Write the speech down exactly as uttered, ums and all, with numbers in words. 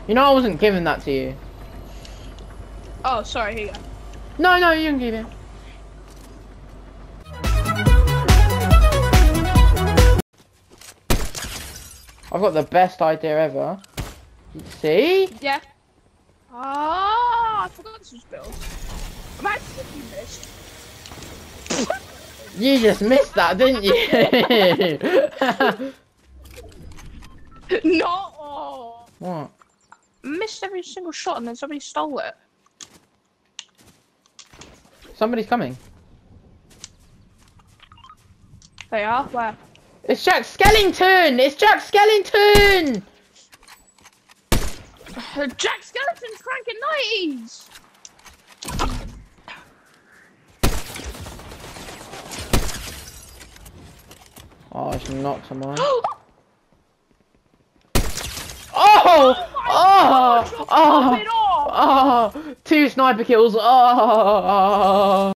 You know I wasn't giving that to you. Oh, sorry, here you go. No, no, you can keep it. I've got the best idea ever. See? Yeah. Ah, I forgot this was built. Imagine if you missed. You just missed that, didn't you? No. Oh. What? Missed every single shot and then somebody stole it. Somebody's coming. They are? Where? It's Jack Skellington! It's Jack Skellington! Jack Skeleton's cranking nineties! Oh, it's not someone. Oh! Oh! Oh! Oh! Oh! Oh! Two sniper kills. Oh!